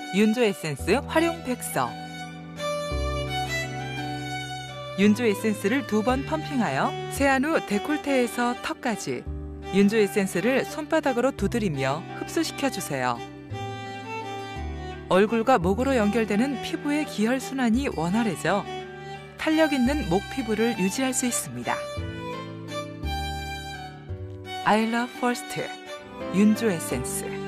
윤조 에센스 활용 백서. 윤조 에센스를 2번 펌핑하여 세안 후 데콜테에서 턱까지 윤조 에센스를 손바닥으로 두드리며 흡수시켜 주세요. 얼굴과 목으로 연결되는 피부의 기혈순환이 원활해져 탄력 있는 목 피부를 유지할 수 있습니다. I love first 윤조 에센스.